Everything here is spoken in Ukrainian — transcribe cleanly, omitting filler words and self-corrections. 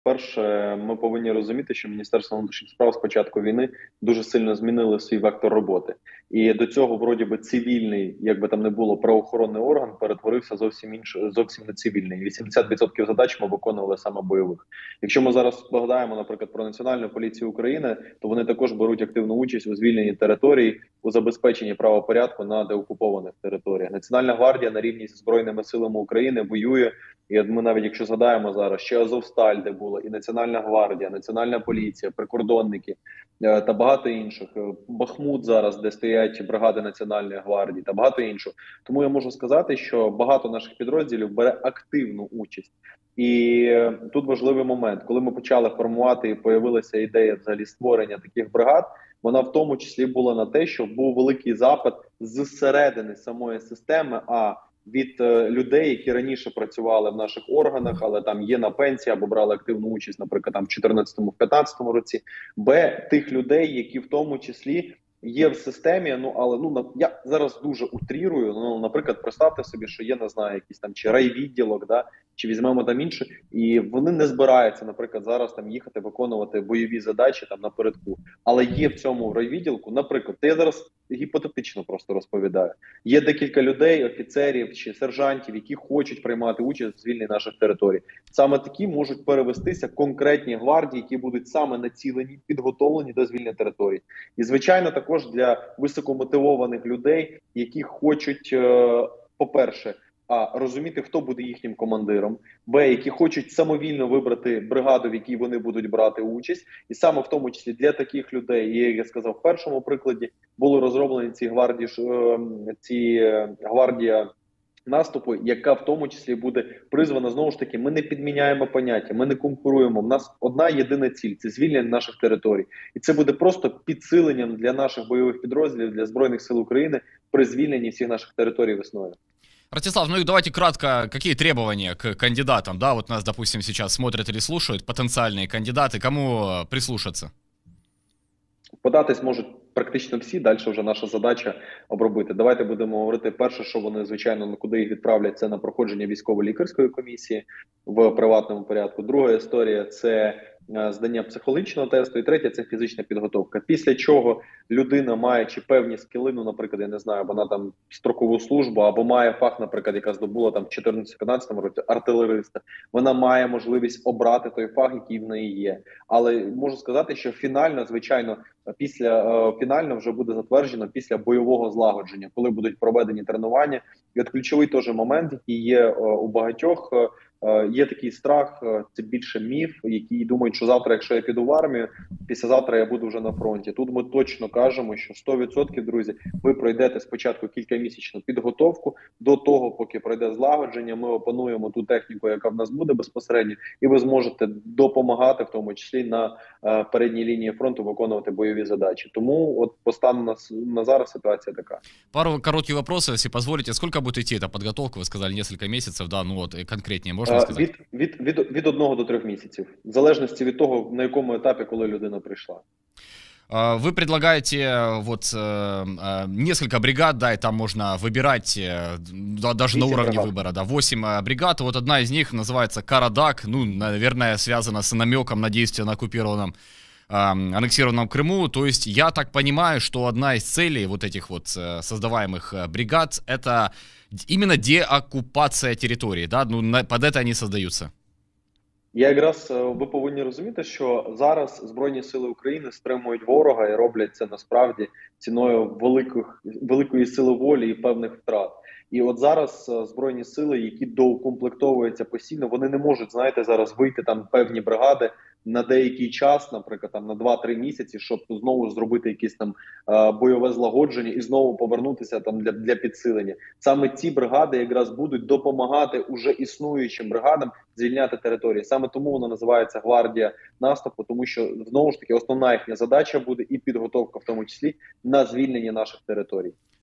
Перше, ми повинні розуміти, що Міністерство внутрішніх справ з початку війни дуже сильно змінили свій вектор роботи. І до цього, вроді би, цивільний, як би там не було, правоохоронний орган перетворився зовсім не цивільний. 80% задач ми виконували саме бойових. Якщо ми зараз згадаємо, наприклад, про Національну поліцію України, то вони також беруть активну участь у звільненні територій, у забезпеченні правопорядку на деокупованих територіях. Національна гвардія на рівні зі Збройними силами України воює. І от ми навіть, якщо згадаємо зараз, ще Азовсталь, де було, і Національна гвардія, Національна поліція, прикордонники та багато інших. Бахмут зараз, де стоять бригади Національної гвардії та багато іншого. Тому я можу сказати, що багато наших підрозділів бере активну участь. І тут важливий момент, коли ми почали формувати і появилася ідея взагалі створення таких бригад, вона в тому числі була на те, що був великий запит зсередини самої системи, від людей, які раніше працювали в наших органах, але там є на пенсії або брали активну участь, наприклад, там в 2014-2015 році, тих людей, які в тому числі є в системі. Я зараз дуже утрірую. Наприклад, представте собі, що є, не знаю, якийсь там чи райвідділок, чи візьмемо там інше, і вони не збираються, наприклад, зараз там їхати виконувати бойові задачі там напередку. Але є в цьому райвідділку, наприклад, я зараз гіпотетично просто розповідаю. Є декілька людей, офіцерів чи сержантів, які хочуть приймати участь в звільненні наших територій. Саме такі можуть перевестися конкретні гвардії, які будуть саме націлені, підготовлені до звільнення територій. І, звичайно, також для високомотивованих людей, які хочуть, по-перше, розуміти, хто буде їхнім командиром, які хочуть самовільно вибрати бригаду, в якій вони будуть брати участь. І саме в тому числі для таких людей, як я сказав в першому прикладі, були розроблені гвардія наступу, яка в тому числі буде призвана, знову ж таки, ми не підміняємо поняття, ми не конкуруємо. В нас одна єдина ціль – це звільнення наших територій. І це буде просто підсиленням для наших бойових підрозділів, для Збройних сил України при звільненні всіх наших територій весною. Ростислав, ну и давайте кратко, какие требования к кандидатам, да, вот нас, допустим, сейчас смотрят или слушают потенциальные кандидаты, кому прислушаться? Податись можуть практично всі, далі вже наша задача обробити. Давайте будемо говорити перше, що вони, звичайно, куди їх відправлять, це на проходження військово-лікарської комісії в приватному порядку. Друга історія – це здання психологічного тесту, і третя – це фізична підготовка. Після чого людина, маючи певні скіли, наприклад, я не знаю, вона там строкову службу, або має фах, наприклад, яка здобула там в 2014-2015 році, артилериста, вона має можливість обрати той фах, який в неї є. Але можу сказати, що фінально, звичайно, фінально вже буде затверджено після бойового злагодження, коли будуть проведені тренування. І от ключовий теж момент, який є у багатьох, є такий страх, це більше міф, які думають, що завтра, якщо я піду в армію, післязавтра я буду вже на фронті. Тут ми точно кажемо, що 100%, друзі, ви пройдете спочатку кількамісячну підготовку, до того, поки пройде злагодження, ми опануємо ту техніку, яка в нас буде безпосередньо, і ви зможете допомагати, в тому числі на передній лінії фронту, виконувати бойові задачі. Тому от по стану на зараз ситуація така. Пару коротких вопросов, если позволите. Сколько будет идти эта подготовка? Вы сказали, несколько месяцев, да, ну вот конкретнее можете сказать? Від 1 до 3 місяців. В залежності від того, на якому етапі, коли людина прийшла. Вы предлагаете вот несколько бригад, да, и там можно выбирать, даже на уровне выбора, да, 8 бригад. Вот одна из них называется Карадак, ну, наверное, связана с намеком на действия на оккупированном, аннексированном Крыму. То есть я так понимаю, что одна из целей вот этих вот создаваемых бригад — это именно деоккупация территории, да, ну, под это они создаются. Ви повинні розуміти, що зараз Збройні Сили України стримують ворога і роблять це насправді ціною великої сили волі і певних втрат. І от зараз Збройні Сили, які доукомплектовуються постійно, вони не можуть, знаєте, зараз вийти там певні бригади на деякий час, наприклад, там на 2-3 місяці, щоб знову зробити якесь там бойове злагодження і знову повернутися там для підсилення. Саме ці бригади якраз будуть допомагати уже існуючим бригадам звільняти території. Саме тому вона називається гвардія наступу, тому що знову ж таки основна їхня задача буде і підготовка, в тому числі на звільнення наших територій.